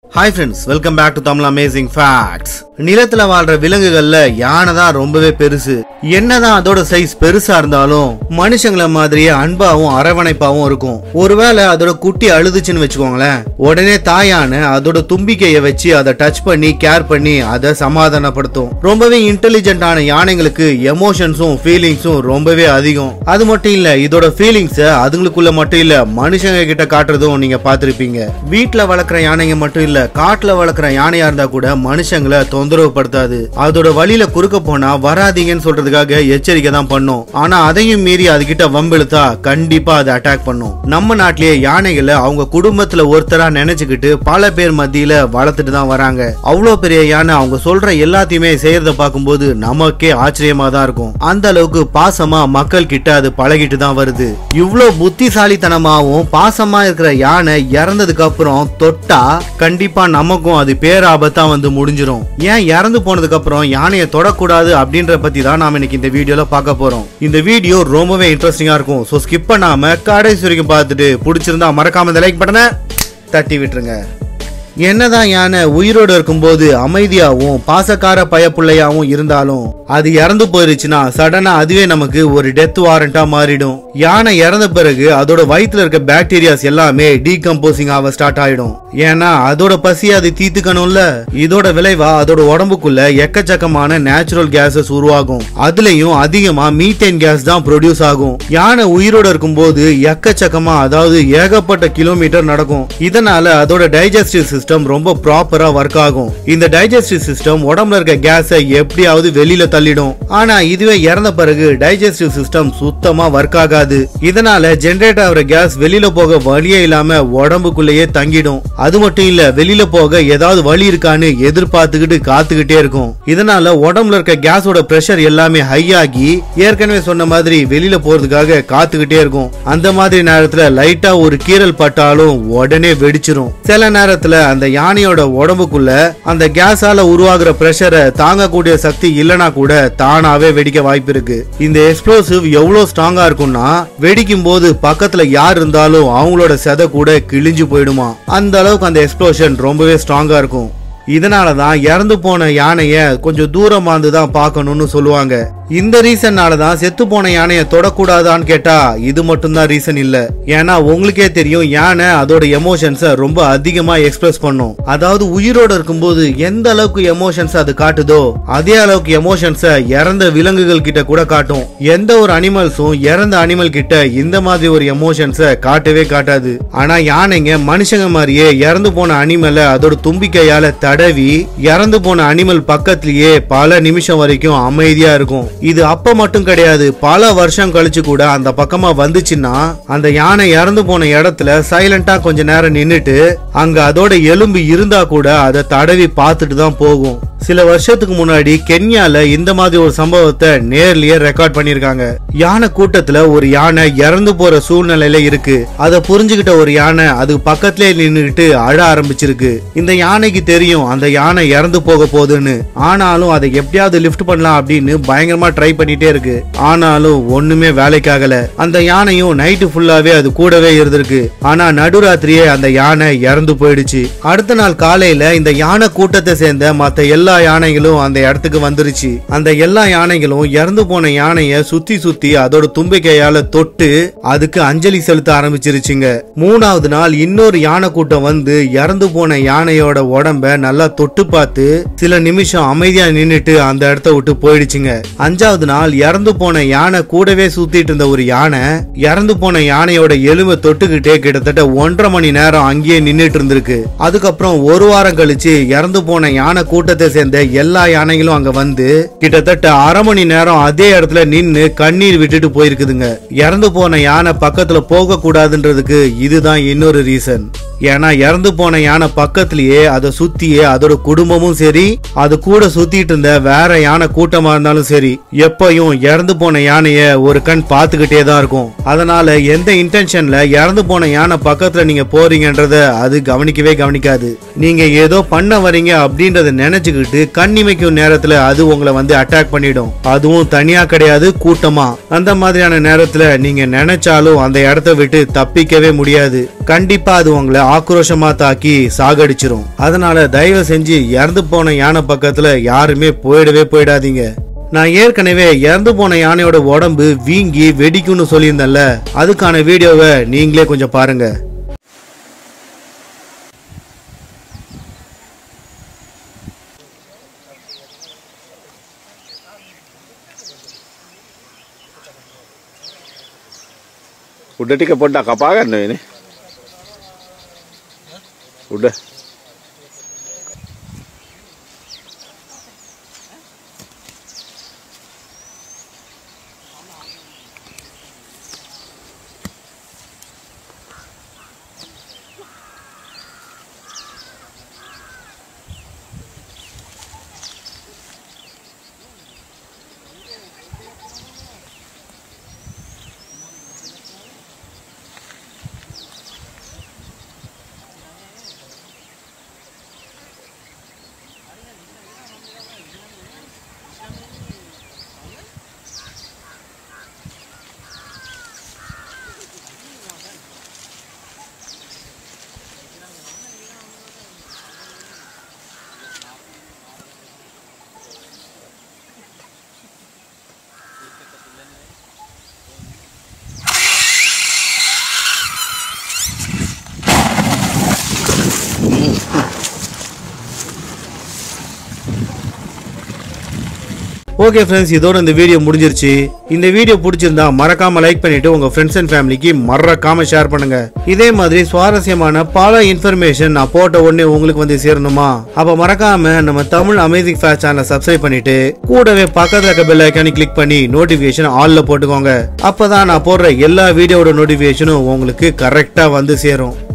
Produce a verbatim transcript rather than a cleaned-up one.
Hi friends, welcome back to Tamil Amazing Facts. நிலத்துல வாழ்ற விலங்குகள்ல யானை தான் ரொம்பவே பெருசு. என்னதான் அதோட சைஸ் பெருசா இருந்தாலும் மனுஷங்கள மாதிரியே அன்பாவும் அரவணைப்பாவும் இருக்கும். ஒருவேளை அதோட குட்டி அழுதுச்சுன்னு வெச்சுக்கோங்களேன், உடனே தாயான அதோட தும்பிக்கைய வச்சு அதை டச் பண்ணி கேர் பண்ணி அதை சமாதானப்படுத்தும். ரொம்பவே இன்டெலிஜென்ட்டான யானைங்களுக்கு எமோஷன்ஸும் ஃபீலிங்ஸும் ரொம்பவே அதிகம். அது மட்டும் இல்ல, இதோட ஃபீலிங்ஸ அதுங்களுக்குள்ள மட்டும் இல்ல மனுஷங்க கிட்ட காட்டுறதும் நீங்க பாத்திருப்பீங்க. வீட்டுல வளர்க்குற யானைங்க மட்டும் இல்ல, காட்டுல வளர்க்குற யானையா இருந்தா கூட மனுஷங்களை தொந்தரவு படுத்தாது. அதோட வழியில குறுக்க போனா வராதீங்கன்னு சொல்றதுக்காக எச்சரிக்கை தான் பண்ணும். ஆனா அதையும் மீறி அதுகிட்ட வம்பிழுத்தா கண்டிப்பா அதை அட்டாக் பண்ணும். நம்ம நாட்டிலேயே யானைகளை அவங்க குடும்பத்துல ஒருத்தரா நினைச்சுக்கிட்டு பல பேர் மத்தியில வளர்த்துட்டு தான் வராங்க. அவ்வளவு பெரிய யானை அவங்க சொல்ற எல்லாத்தையுமே செய்யறத பார்க்கும்போது நமக்கே ஆச்சரியமா தான் இருக்கும். அந்த அளவுக்கு பாசமா மக்கள் கிட்ட அது பழகிட்டு தான் வருது. இவ்வளவு புத்திசாலித்தனமாவும் பாசமா இருக்கிற யானை இறந்ததுக்கு அப்புறம் தொட்டா கண்டிப்பா நமக்கும் அது பேராபத்தா வந்து முடிஞ்சிரும். ஏன் இறந்து போனதுக்கு அப்புறம் யானையை தொடக்கூடாது அப்படின்ற பத்தி தான் நாம இன்னைக்கு இந்த வீடியோல பார்க்க போறோம். இந்த வீடியோ ரொம்பவே இன்ட்ரெஸ்டிங்கா இருக்கும். சோ ஸ்கிப் பண்ணாம கடைசி வரைக்கும் பார்த்துட்டு பிடிச்சிருந்தா மறக்காம இந்த லைக் பட்டனை தட்டி விட்டுருங்க. என்னதான் யானை உயிரோடு இருக்கும்போது அமைதியாவும் பாசக்கார பயப்புள்ளையாவும் இருந்தாலும் அது இறந்து போயிருச்சுன்னா சடனா அதுவே நமக்கு ஒரு டெத் வாரண்டா மாறிடும். யானை இறந்த பிறகு அதோட வயிற்றுல இருக்க பாக்டீரியாஸ் எல்லாமே டீகம்போசிங் ஆக ஸ்டார்ட் ஆயிடும். ஏன்னா அதோட பசி அது தீத்துக்கணும்ல. இதோட விளைவா அதோட உடம்புக்குள்ள எக்கச்சக்கமான நேச்சுரல் கேசஸ் உருவாகும். அதுலயும் அதிகமா மீத்தேன் கேஸ் தான் ப்ரொடியூஸ் ஆகும். யானை உயிரோட இருக்கும்போது எக்கச்சக்கமா, அதாவது ஏகப்பட்ட கிலோமீட்டர் நடக்கும். இதனால அதோட டைஜஸ்டிவ் சிஸ்டம் ரொம்ப ப்ராப்பரா ஒர்க் ஆகும். இந்த டைஜஸ்டிவ் சிஸ்டம் உடம்புல இருக்க கேஸை எப்படியாவது வெளியில தள்ளிடும். ஆனா இதுவே இறந்த பிறகு டைஜஸ்டிவ் சிஸ்டம் சுத்தமா ஒர்க் ஆகாது. இதனால ஜெனரேட் ஆகிற கேஸ் வெளியில போக வழியே இல்லாம உடம்புக்குள்ளேயே தங்கிடும். அது மட்டும் இல்ல, வெளியில போக ஏதாவது வழி இருக்கான்னு எதிர்பார்த்துக்கிட்டு காத்துக்கிட்டே இருக்கும். இதனால உடம்புல இருக்க கேஸோட பிரஷர் எல்லாமே ஹை ஆகி ஏற்கனவே சொன்ன மாதிரி வெளியில போறதுக்காக காத்துக்கிட்டே இருக்கும். அந்த மாதிரி நேரத்துல லைட்டா ஒரு கீறல் பட்டாலும் உடனே வெடிச்சிரும். சில நேரத்துல அந்த யானையோட உடம்புக்குள்ள அந்த கேஸால உருவாகிற பிரஷரை தாங்கக்கூடிய சக்தி இல்லனா கூட தானாவே வெடிக்க வாய்ப்பு இருக்கு. இந்த எக்ஸ்ப்ளோசிவ் எவ்வளவு ஸ்ட்ராங்கா இருக்கும்னா வெடிக்கும் போது பக்கத்துல யார் இருந்தாலும் அவங்களோட செதை கூட கிழிஞ்சு போயிடுமா. அந்த அளவுக்கு அந்த எக்ஸ்ப்ளோஷன் ரொம்பவே ஸ்ட்ராங்கா இருக்கும். இதனாலதான் இறந்து போன யானைய கொஞ்சம் தூரமா இருந்து தான் பார்க்கணும்னு சொல்லுவாங்க. இந்த ரீசன்னாலதான் செத்து போன யானைய தொடக்கூடாதான்னு கேட்டா இது மட்டும் தான் ரீசன் இல்ல. ஏன்னா உங்களுக்கே தெரியும், யானை அதோட எமோஷன்ஸ ரொம்ப அதிகமா எக்ஸ்பிரஸ் பண்ணும். அதாவது உயிரோட இருக்கும்போது எந்த அளவுக்கு எமோஷன்ஸ் அது காட்டுதோ அதே அளவுக்கு எமோஷன்ஸ இறந்த விலங்குகள் கிட்ட கூட காட்டும். எந்த ஒரு அனிமல்ஸும் இறந்த அனிமல் கிட்ட இந்த மாதிரி ஒரு எமோஷன்ஸ காட்டவே காட்டாது. ஆனா யானைங்க மனுஷங்க மாதிரியே இறந்து போன அனிமலை அதோட தும்பிக்கையால தடவி இறந்து போன அனிமல் பக்கத்திலேயே பல நிமிஷம் வரைக்கும் அமைதியா இருக்கும். இது அப்ப மட்டும் கிடையாது, பல வருஷம் கழிச்சு கூட அந்த பக்கமா வந்துச்சுன்னா அந்த யானை இறந்து போன இடத்துல சைலண்டா கொஞ்ச நேரம் நின்னுட்டு அங்க அதோட எலும்பு இருந்தா கூட அதை தடவி பார்த்துட்டு தான் போகும். சில வருஷத்துக்கு முன்னாடி கென்யால இந்த மாதிரி ஒரு சம்பவத்தை நேர்லயே ரெக்கார்ட் பண்ணிருக்காங்க. யானை கூட்டத்துல ஒரு யானை இறந்து போற சூழ்நிலையில இருக்கு. அதை புரிஞ்சுக்கிட்ட ஒரு யானை அது பக்கத்திலே நின்னுகிட்டு அழ ஆரம்பிச்சிருக்கு. இந்த யானைக்கு தெரியும் அந்த யானை இறந்து போக போகுதுன்னு. ஆனாலும் அதை எப்படியாவது லிஃப்ட் பண்ணலாம் அப்படின்னு பயங்கரமா ட்ரை பண்ணிட்டே இருக்கு. ஆனாலும் ஒண்ணுமே வேலைக்காகல. அந்த யானையும் நைட்டு ஃபுல்லாவே அது கூடவே இருந்திருக்கு. ஆனா நடுராத்திரியே அந்த யானை இறந்து போயிடுச்சு. அடுத்த நாள் காலையில இந்த யானை கூட்டத்தை சேர்ந்த மத்த எல்லா யானைகளும் அந்த இடத்துக்கு வந்துருச்சு. அந்த எல்லா யானைகளும் இறந்து போன யானைய சுத்தி சுத்தி அதோட தும்பிக்கையால தொட்டு அதுக்கு அஞ்சலி செலுத்த ஆரம்பிச்சிருச்சுங்க. மூணாவது நாள் இன்னொரு யானை கூட்டம் வந்து இறந்து போன யானையோட உடம்ப நல்லா தொட்டு பார்த்து சில நிமிஷம் அமைதியா நின்னுட்டு அந்த இடத்த விட்டு போயிடுச்சுங்க. அஞ்சாவது நாள் இறந்து போன யானை கூடவே சுத்திட்டு இருந்த ஒரு யானை இறந்து போன யானையோட எலும்பை தொட்டுக்கிட்டே கிட்டத்தட்ட ஒன்றரை மணி நேரம் அங்கேயே நின்னுட்டு இருந்திருக்கு. அதுக்கப்புறம் ஒரு வாரம் கழிச்சு இறந்து போன யானை கூட்டத்தை சேர்ந்த எல்லா யானைகளும் அங்க வந்து கிட்டத்தட்ட அரை மணி நேரம் அதே இடத்துல நின்னு கண்ணீர் விட்டுட்டு போயிருக்குதுங்க. இறந்து போன யானை பக்கத்துல போக கூடாதுன்றதுக்கு இதுதான் இன்னொரு ரீசன். ஏன்னா இறந்து போன யானை பக்கத்திலேயே அதை சுத்தியே அதோட குடும்பமும் சரி, அது கூட சுத்திட்டு இருந்த வேற யானை கூட்டமா இருந்தாலும் சரி, எப்பயும் இறந்து போன யானைய ஒரு கண் பாத்துக்கிட்டே தான் இருக்கும். அதனால எந்த இன்டென்ஷன்ல இறந்து போன யானை பக்கத்துல நீங்க போறீங்கன்றத அது கவனிக்கவே கவனிக்காது. நீங்க ஏதோ பண்ண வரீங்க அப்படின்றத நினைச்சுக்கிட்டு போட்டுக்கிட்டு கண்ணிமைக்கும் நேரத்துல அது உங்களை வந்து அட்டாக் பண்ணிடும். அதுவும் தனியா கிடையாது, கூட்டமா. அந்த மாதிரியான நேரத்துல நீங்க நினைச்சாலும் அந்த இடத்த விட்டு தப்பிக்கவே முடியாது. கண்டிப்பா அது உங்களை ஆக்ரோஷமா தாக்கி சாகடிச்சிரும். அதனால தயவு செஞ்சு இறந்து போன யானை பக்கத்துல யாருமே போயிடவே போயிடாதீங்க. நான் ஏற்கனவே இறந்து போன யானையோட உடம்பு வீங்கி வெடிக்கும்னு சொல்லியிருந்தேன்ல, அதுக்கான வீடியோவை நீங்களே கொஞ்சம் பாருங்க. Udah tiga puluh tak kapakan loh ini. Udah. Okay friends, இதோட இந்த வீடியோ முடிஞ்சிருச்சு. இந்த வீடியோ பிடிச்சிருந்தா மறக்காம லைக் பண்ணிட்டு உங்க ஃப்ரெண்ட்ஸ் அண்ட் ஃபேமிலிக்கு மறக்காம ஷேர் பண்ணுங்க. இதே மாதிரி சுவாரஸ்யமான பல இன்ஃபர்மேஷன் நான் போட்ட உடனே உங்களுக்கு வந்து சேரணுமா? அப்ப மறக்காம நம்ம தமிழ் அமேசிங் ஃபேக்ட்ஸ் சேனலை சப்ஸ்கிரைப் பண்ணிட்டு கூடவே பக்கத்துல இருக்க பெல் ஐகானை கிளிக் பண்ணி நோட்டிபிகேஷன் ஆல்ல போட்டுக்கோங்க. அப்பதான் நான் போடுற எல்லா வீடியோட நோட்டிபிகேஷனும் உங்களுக்கு கரெக்டா வந்து சேரும்.